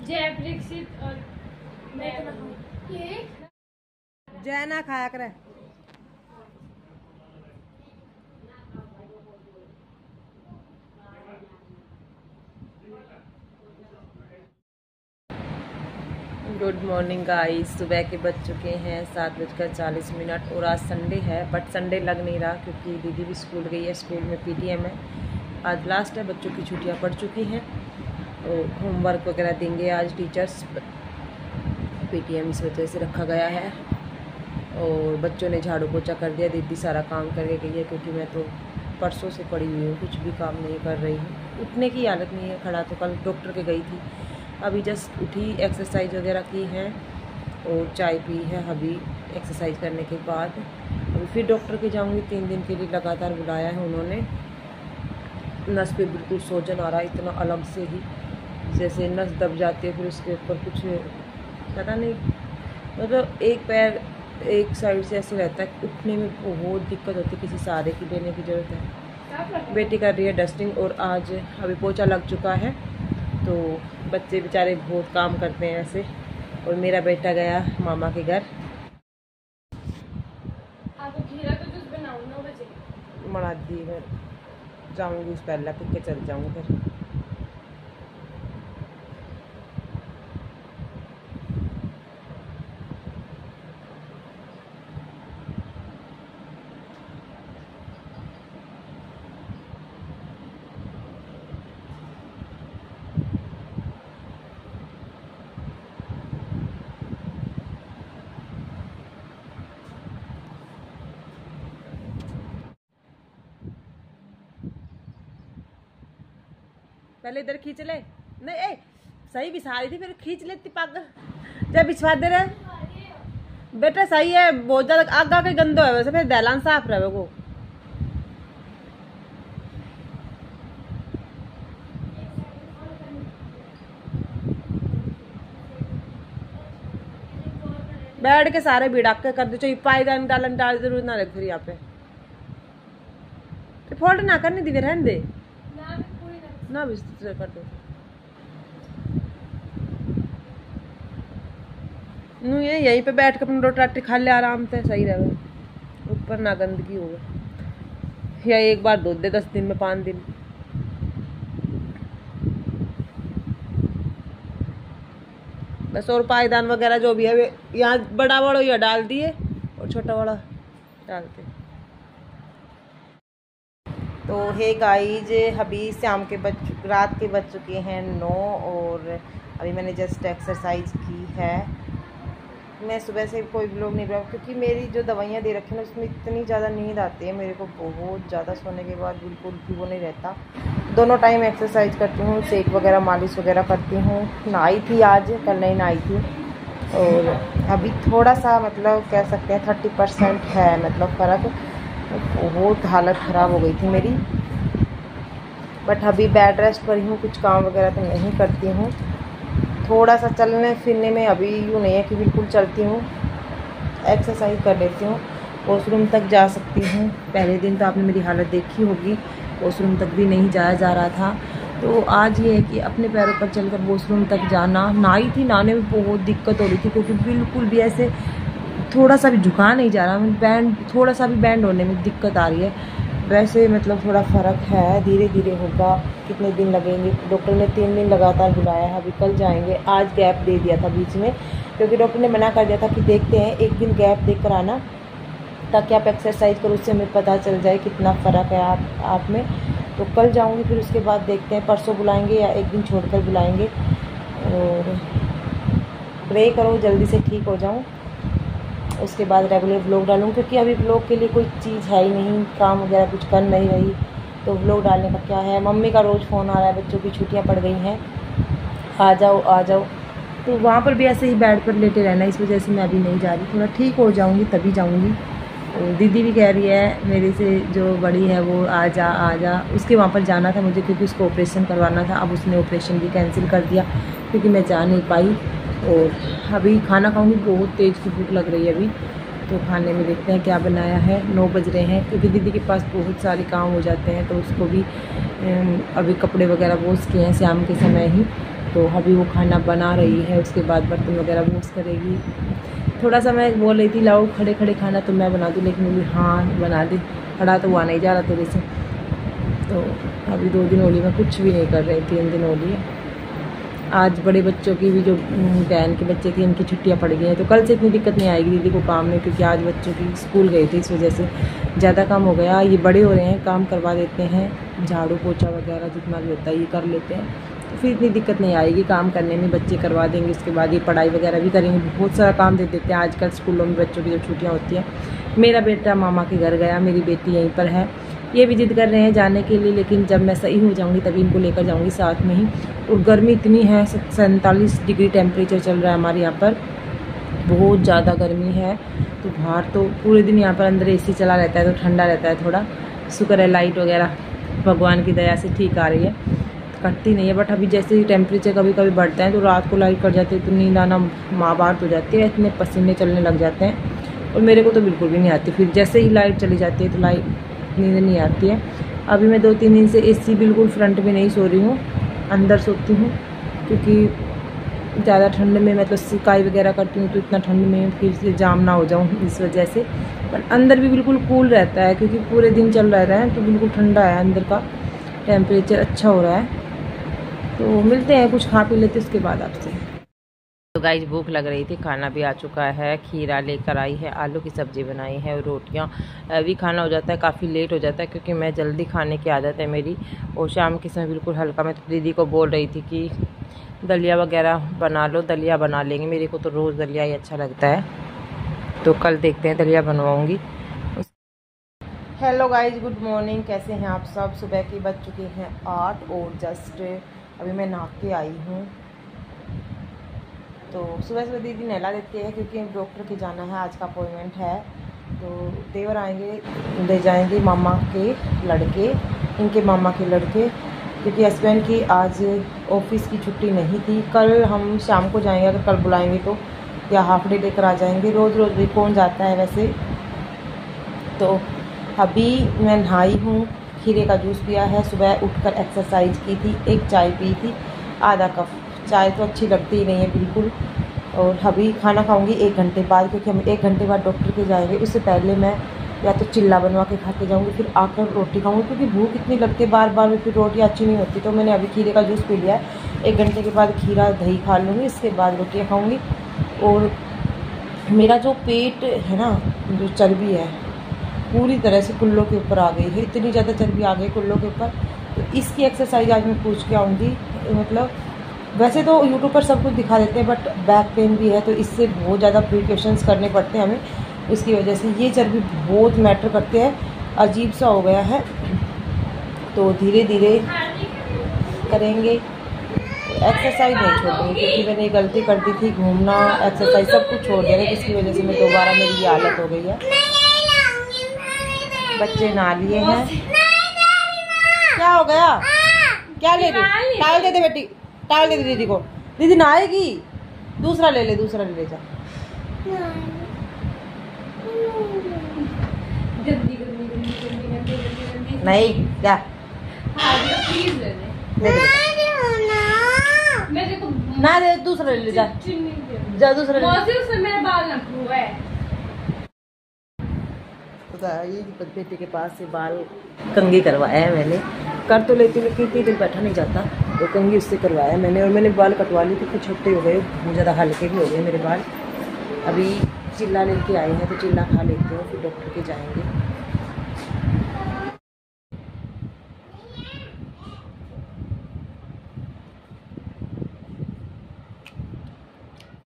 जय परीक्षित और मैं जय ना खाया करे। गुड मॉर्निंग गाइस, सुबह के बज चुके हैं 7:40 और आज संडे है, बट संडे लग नहीं रहा क्योंकि दीदी भी स्कूल गई है। स्कूल में पीटीएम है, आज लास्ट है, बच्चों की छुट्टियां पड़ चुकी हैं और होमवर्क वगैरह देंगे आज टीचर्स। पीटीएम इस वजह से रखा गया है और बच्चों ने झाड़ू पोछा कर दिया, दीदी सारा काम करके गई है क्योंकि मैं तो परसों से पड़ी हुई हूँ, कुछ भी काम नहीं कर रही हूँ। उठने की हालत नहीं है, खड़ा तो कल डॉक्टर के गई थी, अभी जस्ट उठी, एक्सरसाइज वगैरह की है और चाय पी है अभी एक्सरसाइज करने के बाद। अभी फिर डॉक्टर के जाऊंगी, 3 दिन के लिए लगातार बुलाया है उन्होंने। नस पे बिल्कुल सोजन आ रहा है, इतना अलग से ही जैसे नस दब जाती है, फिर उसके ऊपर कुछ पता नहीं, मतलब एक पैर एक साइड से ऐसे रहता है, उठने में बहुत दिक्कत होती है, किसी सहारे की लेने की ज़रूरत है। बेटी कर रही है डस्टिंग और आज अभी पोछा लग चुका है, तो बच्चे बेचारे बहुत काम करते हैं ऐसे। और मेरा बेटा गया मामा के घर। आपको खीरा का जूस बनाऊं 9 बजे मना दी, मैं जाऊँगी उस पहला के चल जाऊँगी फिर। पहले इधर खींच ले, नहीं ए सही बिछा रही थी, फिर खींच लेती पग, जब बिछवा दे रहे बेटा सही है। बहुत ज्यादा आग आगे गंदो है वैसे, फिर दहलान साफ रहे वो। बैठ के सारे भिड़ाक के कर दो, चाहिए पायदान डालन डाल जरूर ना रख, फिर यहाँ पे फोल्ड ना करनी दी, रहने दे ना भी कर दो। ये यहीं पे बैठ के अपनी रोटी खा ले आराम से, सही रहे, ऊपर ना गंदगी हो। या एक बार धो दे 10 दिन में 5 दिन। बस और पायदान वगैरह जो भी है यहाँ बड़ा बड़ा या डाल दिए और छोटा बड़ा डालते। तो हे गाइज, अभी शाम के रात के बज चुके हैं 9 और अभी मैंने जस्ट एक्सरसाइज की है। मैं सुबह से कोई व्लॉग नहीं बनाया क्योंकि मेरी जो दवाइयाँ दे रखी हैं ना उसमें इतनी ज़्यादा नींद आती है मेरे को, बहुत ज़्यादा सोने के बाद बिल्कुल भी वो नहीं रहता। दोनों टाइम एक्सरसाइज करती हूँ, सेक वगैरह मालिश वगैरह करती हूँ। नहाई थी आज, कल नहीं नहाई थी और अभी थोड़ा सा मतलब कह सकते हैं 30% है मतलब फ़र्क। बहुत हालत ख़राब हो गई थी मेरी, बट अभी बेड रेस्ट पर ही हूँ, कुछ काम वगैरह तो नहीं करती हूँ। थोड़ा सा चलने फिरने में अभी यूँ नहीं है कि बिल्कुल चलती हूँ, एक्सरसाइज कर लेती हूँ। वॉशरूम तक जा सकती हूँ, पहले दिन तो आपने मेरी हालत देखी होगी, वॉशरूम तक भी नहीं जाया जा रहा था। तो आज ये है कि अपने पैरों पर चलकर वॉशरूम तक जाना। नहाई थी, नहाने में बहुत दिक्कत हो रही थी क्योंकि बिल्कुल भी ऐसे थोड़ा सा भी झुका नहीं जा रहा, बैंड थोड़ा सा भी बैंड होने में दिक्कत आ रही है। वैसे मतलब थोड़ा फ़र्क है, धीरे धीरे होगा। कितने दिन लगेंगे, डॉक्टर ने 3 दिन लगातार बुलाया है, अभी कल जाएंगे। आज गैप दे दिया था बीच में क्योंकि डॉक्टर ने मना कर दिया था कि देखते हैं, एक दिन गैप देकर आना ताकि आप एक्सरसाइज करो, उससे हमें पता चल जाए कितना फ़र्क है आप में। तो कल जाऊँगी, फिर उसके बाद देखते हैं, परसों बुलाएँगे या एक दिन छोड़कर बुलाएँगे। और प्रे करो जल्दी से ठीक हो जाऊँ, उसके बाद रेगुलर व्लॉग डालूँ क्योंकि अभी व्लॉग के लिए कोई चीज़ है ही नहीं, काम वगैरह कुछ कर नहीं रही, तो व्लॉग डालने का क्या है। मम्मी का रोज़ फ़ोन आ रहा है, बच्चों की छुट्टियां पड़ गई हैं, आ जाओ आ जाओ, तो वहाँ पर भी ऐसे ही बेड पर लेटे रहना, इस वजह से मैं अभी नहीं जा रही। थोड़ा ठीक हो जाऊँगी तभी जाऊँगी। और दीदी भी कह रही है मेरे से जो बड़ी है वो आ जा, उसके वहाँ पर जाना था मुझे क्योंकि उसको ऑपरेशन करवाना था। अब उसने ऑपरेशन भी कैंसिल कर दिया क्योंकि मैं जा नहीं पाई। और अभी खाना खाऊंगी, बहुत तेज़ की भूख लग रही है अभी, तो खाने में देखते हैं क्या बनाया है। 9 बज रहे हैं क्योंकि दीदी के पास बहुत सारे काम हो जाते हैं, तो उसको भी अभी कपड़े वगैरह वॉश किए हैं शाम के समय ही, तो अभी वो खाना बना रही है, उसके बाद बर्तन वगैरह वॉश करेगी। थोड़ा सा मैं बोल रही थी लाओ खड़े खड़े खाना तो मैं बना दूँ, लेकिन बोली हाँ बना दे, खड़ा तो हुआ नहीं जा रहा तेरे से। तो अभी 2 दिन होली में कुछ भी नहीं कर रही, 3 दिन होली है। आज बड़े बच्चों की भी जो बहन के बच्चे थे उनकी छुट्टियां पड़ गई हैं, तो कल से इतनी दिक्कत नहीं आएगी दीदी को काम में, क्योंकि आज बच्चों की स्कूल गई थी, इस वजह से ज़्यादा काम हो गया। ये बड़े हो रहे हैं, काम करवा देते हैं, झाड़ू पोछा वगैरह जितना भी होता है ये कर लेते हैं, तो फिर इतनी दिक्कत नहीं आएगी काम करने में। बच्चे करवा देंगे, उसके बाद ये पढ़ाई वगैरह भी करेंगे। बहुत सारा काम दे देते हैं आजकल स्कूलों में बच्चों की जब छुट्टियाँ होती हैं। मेरा बेटा मामा के घर गया, मेरी बेटी यहीं पर है, ये भी जिद कर रहे हैं जाने के लिए, लेकिन जब मैं सही हो जाऊंगी तभी इनको लेकर जाऊंगी साथ में ही। और गर्मी इतनी है, 47 डिग्री टेम्परेचर चल रहा है हमारे यहाँ पर, बहुत ज़्यादा गर्मी है। तो बाहर तो पूरे दिन यहाँ पर अंदर एसी चला रहता है तो ठंडा रहता है थोड़ा। शुक्र है लाइट वगैरह भगवान की दया से ठीक आ रही है, कटती नहीं है। बट अभी जैसे ही टेम्परेचर कभी कभी बढ़ता है तो रात को लाइट कट जाती है तो नींद आना माँ बात हो जाती है, इतने पसीने चलने लग जाते हैं। और मेरे को तो बिल्कुल भी नहीं आती, फिर जैसे ही लाइट चली जाती है तो नींद नहीं आती है। अभी मैं 2-3 दिन से एसी बिल्कुल फ्रंट में नहीं सो रही हूँ, अंदर सोती हूँ, क्योंकि ज़्यादा ठंड में मैं तो सिकाई वगैरह करती हूँ तो इतना ठंड में फिर से जाम ना हो जाऊँ इस वजह से। पर अंदर भी बिल्कुल कूल रहता है, क्योंकि पूरे दिन चल रहा है तो बिल्कुल ठंडा है, अंदर का टेम्परेचर अच्छा हो रहा है। तो मिलते हैं, कुछ खा पी लेते उसके बाद आपसे। तो गाइस भूख लग रही थी, खाना भी आ चुका है, खीरा लेकर आई है, आलू की सब्ज़ी बनाई है और रोटियां। अभी खाना हो जाता है, काफ़ी लेट हो जाता है क्योंकि मैं जल्दी खाने की आदत है मेरी, और शाम के समय बिल्कुल हल्का। मैं तो दीदी को बोल रही थी कि दलिया वगैरह बना लो, दलिया बना लेंगे, मेरे को तो रोज़ दलिया ही अच्छा लगता है, तो कल देखते हैं दलिया बनवाऊँगी। हेलो गाइज, गुड मॉर्निंग, कैसे हैं आप सब। सुबह की बज चुकी हैं 8 और जस्ट अभी मैं नहा के आई हूँ। तो सुबह सुबह दीदी नहला देती है क्योंकि डॉक्टर के जाना है, आज का अपॉइंटमेंट है। तो देवर आएंगे, ले जाएंगे मामा के लड़के, इनके मामा के लड़के, क्योंकि हस्बैंड की आज ऑफिस की छुट्टी नहीं थी। कल हम शाम को जाएंगे, अगर कल बुलाएंगे तो, या हाफ डे लेकर आ जाएंगे। रोज़ रोज़ भी कौन जाता है वैसे। तो अभी मैं नहाई हूँ, खीरे का जूस पिया है, सुबह उठकर एक्सरसाइज की थी, एक चाय पी थी, आधा कप। चाय तो अच्छी लगती ही नहीं है बिल्कुल। और अभी खाना खाऊंगी 1 घंटे बाद, क्योंकि हम 1 घंटे बाद डॉक्टर के जाएंगे। उससे पहले मैं या तो चिल्ला बनवा के खा के जाऊँगी, फिर आकर रोटी खाऊंगी, क्योंकि भूख इतनी लगती है बार बार में, फिर रोटी अच्छी नहीं होती। तो मैंने अभी खीरे का जूस पी लिया है, 1 घंटे के बाद खीरा दही खा लूँगी, इसके बाद रोटियाँ खाऊँगी। और मेरा जो पेट है ना, जो चर्बी है पूरी तरह से कुल्लों के ऊपर आ गई है, इतनी ज़्यादा चर्बी आ गई कुल्लों के ऊपर। तो इसकी एक्सरसाइज आज मैं पूछ के आऊँगी। मतलब वैसे तो यूट्यूब पर सब कुछ दिखा देते हैं, बट बैक पेन भी है तो इससे बहुत ज़्यादा प्रिकॉशंस करने पड़ते हैं हमें। इसकी वजह से ये चर्बी बहुत मैटर करते हैं, अजीब सा हो गया है। तो धीरे धीरे करेंगे, एक्सरसाइज नहीं छोड़ेंगे, क्योंकि मैंने गलती कर दी थी, घूमना एक्सरसाइज सब कुछ छोड़ दिया, जिसकी वजह से मैं दोबारा मेरी ये हालत हो गई है। बच्चे नहा लिए हैं। क्या हो गया, क्या ले रही? टाइल दे दे बेटी, टाइल दे दे दीदी को, दीदी नहाएगी। दूसरा ले ले, दूसरा ले ले जा। नहीं क्या ना दे, दूसरा ले ले जा, जा दूसरा ले। बेटे के पास से बाल कंघी करवाया है मैंने, कर तो लेती हूँ लेकिन इतनी देर बैठा नहीं जाता, तो कंघी उससे करवाया मैंने। और मैंने बाल कटवा ली थी, कुछ छोटे हो गए, बहुत ज़्यादा हल्के भी हो गए मेरे बाल। अभी चिल्ला लेके आए हैं तो चिल्ला खा लेते हैं, फिर डॉक्टर के जाएंगे।